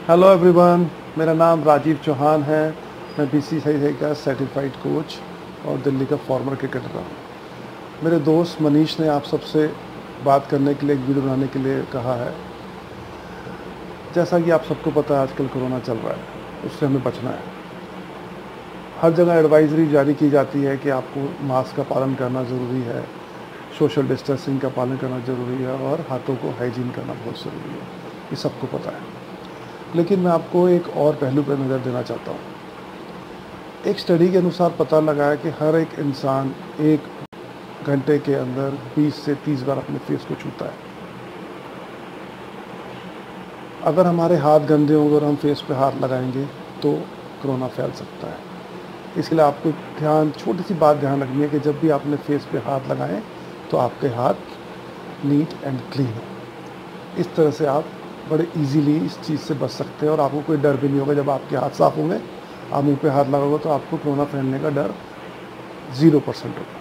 Hello everyone, मेरा नाम राजीव चौहान है। मैं बीसीसीआई का सर्टिफाइड कोच और दिल्ली का फॉर्मर क्रिकेटर हूँ। मेरे दोस्त मनीष ने आप सबसे बात करने के लिए एक वीडियो बनाने के लिए कहा है। जैसा कि आप सबको पता है, आजकल कोरोना चल रहा है, उससे हमें बचना है। हर जगह एडवाइजरी जारी की जाती है कि आपको मास्क का पालन करना ज़रूरी है, सोशल डिस्टेंसिंग का पालन करना ज़रूरी है और हाथों को हाइजीन करना बहुत ज़रूरी है। ये सबको पता है, लेकिन मैं आपको एक और पहलू पर नज़र देना चाहता हूँ। एक स्टडी के अनुसार पता लगा है कि हर एक इंसान 1 घंटे के अंदर 20 से 30 बार अपने फेस को छूता है। अगर हमारे हाथ गंदे होंगे और हम फेस पे हाथ लगाएंगे तो कोरोना फैल सकता है। इसलिए आपको छोटी सी बात ध्यान रखनी है कि जब भी आपने फेस पे हाथ लगाएं तो आपके हाथ नीट एंड क्लीन हो। इस तरह से आप बड़े इजीली इस चीज़ से बच सकते हैं और आपको कोई डर भी नहीं होगा। जब आपके हाथ साफ़ होंगे, आप मुंह पे हाथ लगाओगे तो आपको कोरोना फैलने का डर 0% होगा।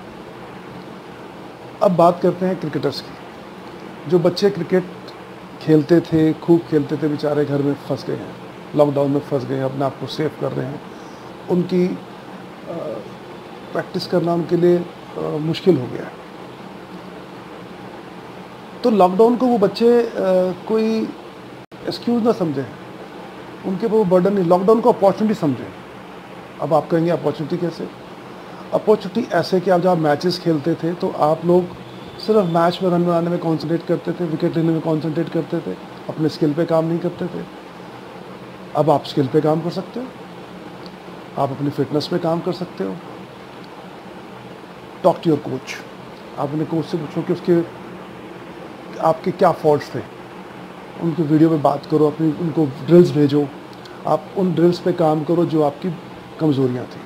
अब बात करते हैं क्रिकेटर्स की। जो बच्चे क्रिकेट खेलते थे, खूब खेलते थे, बेचारे घर में फंस गए हैं, लॉकडाउन में फंस गए हैं, अपने आप को सेव कर रहे हैं। उनकी प्रैक्टिस करना उनके लिए मुश्किल हो गया है। तो लॉकडाउन को वो बच्चे कोई एक्सक्यूज़ ना समझें, उनके पर वो बर्डन नहीं, लॉकडाउन को अपॉर्चुनिटी समझें। अब आप कहेंगे अपॉर्चुनिटी कैसे? अपॉर्चुनिटी ऐसे कि आप जब मैचेस खेलते थे तो आप लोग सिर्फ मैच में रन बनाने में कॉन्सेंट्रेट करते थे, विकेट लेने में कॉन्सेंट्रेट करते थे, अपने स्किल पे काम नहीं करते थे। अब आप स्किल पे काम कर सकते हो, आप अपनी फिटनेस पे काम कर सकते हो। Talk to your coach. आप अपने कोच से पूछो कि आपके क्या फॉल्ट्स थे, उनकी वीडियो में बात करो, उनको ड्रिल्स भेजो, आप उन ड्रिल्स पे काम करो जो आपकी कमज़ोरियाँ थी।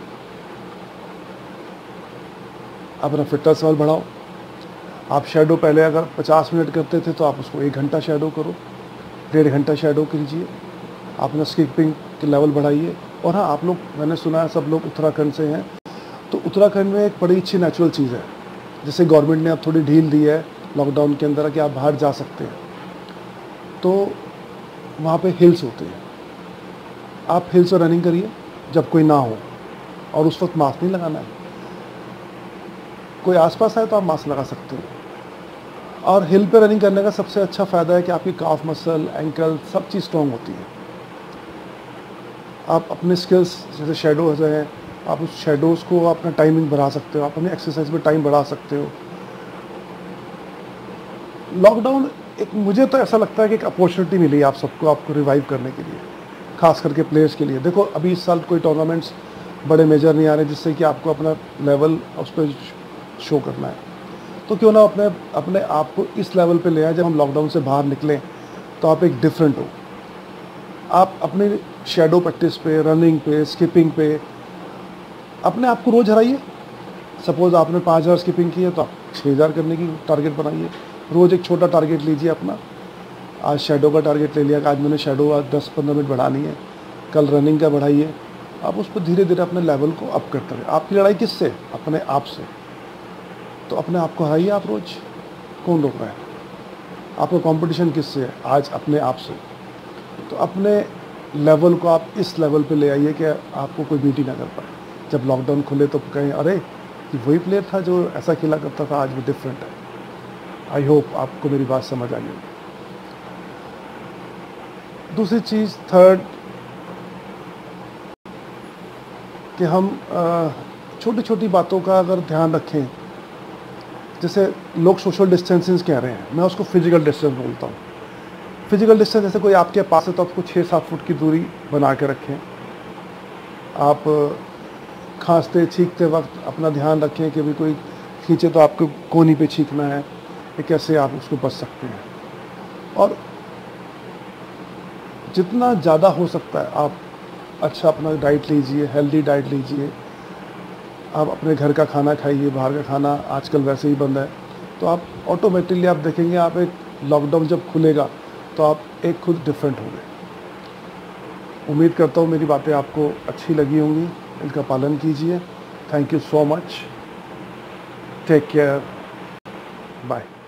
अपना फिटनेस लेवल बढ़ाओ। आप शैडो पहले अगर 50 मिनट करते थे तो आप उसको 1 घंटा शैडो करो, 1.5 घंटा शैडो कीजिए। अपना स्किपिंग के लेवल बढ़ाइए। और हाँ, आप लोग, मैंने सुना है सब लोग उत्तराखंड से हैं, तो उत्तराखंड में एक बड़ी अच्छी नेचुरल चीज़ है। जैसे गवर्नमेंट ने अब थोड़ी ढील दी है लॉकडाउन के अंदर कि आप बाहर जा सकते हैं, तो वहाँ पे हिल्स होते हैं। आप हिल्स पर रनिंग करिए जब कोई ना हो, और उस वक्त मास्क नहीं लगाना है। कोई आसपास है तो आप मास्क लगा सकते हो। और हिल पे रनिंग करने का सबसे अच्छा फ़ायदा है कि आपकी काफ मसल, एंकल, सब चीज़ स्ट्रॉन्ग होती है। आप अपने स्किल्स जैसे शैडोज हैं, आप उस शैडोज़ को अपना टाइमिंग बढ़ा सकते हो, आप अपनी एक्सरसाइज में टाइम बढ़ा सकते हो। लॉकडाउन एक, मुझे तो ऐसा लगता है कि एक अपॉर्चुनिटी मिली आप सबको, आपको रिवाइव करने के लिए, खास करके प्लेयर्स के लिए। देखो, अभी इस साल कोई टूर्नामेंट्स बड़े मेजर नहीं आ रहे जिससे कि आपको अपना लेवल उस पर शो करना है। तो क्यों ना अपने आप को इस लेवल पे ले आए, जब हम लॉकडाउन से बाहर निकलें तो आप एक डिफरेंट हो। आप अपने शैडो प्रैक्टिस पे, रनिंग पे, स्किपिंग पे अपने आप को रोज़ हराइए। सपोज़ आपने 5000 स्किपिंग की है तो आप 6000 करने की टारगेट बनाइए। रोज़ एक छोटा टारगेट लीजिए अपना। आज शैडो का टारगेट ले लिया कि आज मैंने शैडो आज 10-15 मिनट बढ़ानी है, कल रनिंग का बढ़ाइए। आप उस पर धीरे धीरे अपने लेवल को अप करते रहे। आपकी लड़ाई किससे? अपने आप से। तो अपने आप को हराइए आप रोज़। कौन रोक रहा है? आपका कंपटीशन किससे है? आज अपने आप से। तो अपने लेवल को आप इस लेवल पे ले आइए कि आपको कोई बीट ही ना कर पाए। जब लॉकडाउन खुले तो कहें, अरे ये वही प्लेयर था जो ऐसा खेला करता था, आज वो डिफरेंट है। आई होप आपको मेरी बात समझ आई होगी। दूसरी चीज़, थर्ड, कि हम छोटी छोटी बातों का अगर ध्यान रखें। जैसे लोग सोशल डिस्टेंसिंग कह रहे हैं, मैं उसको फिजिकल डिस्टेंस बोलता हूँ। फिजिकल डिस्टेंस, जैसे कोई आपके पास है तो आपको 6-7 फुट की दूरी बना के रखें। आप खांसते छींकते वक्त अपना ध्यान रखें कि भी कोई खींचे तो आपको कोनी पे छींकना है, कि कैसे आप उसको बच सकते हैं। और जितना ज़्यादा हो सकता है आप अच्छा अपना डाइट लीजिए, हेल्दी डाइट लीजिए। आप अपने घर का खाना खाइए, बाहर का खाना आजकल वैसे ही बंद है। तो आप ऑटोमेटिकली आप देखेंगे, आप एक लॉकडाउन जब खुलेगा तो आप एक खुद डिफरेंट होंगे। उम्मीद करता हूँ मेरी बातें आपको अच्छी लगी होंगी, इनका पालन कीजिए। Thank you so much. Take care, bye.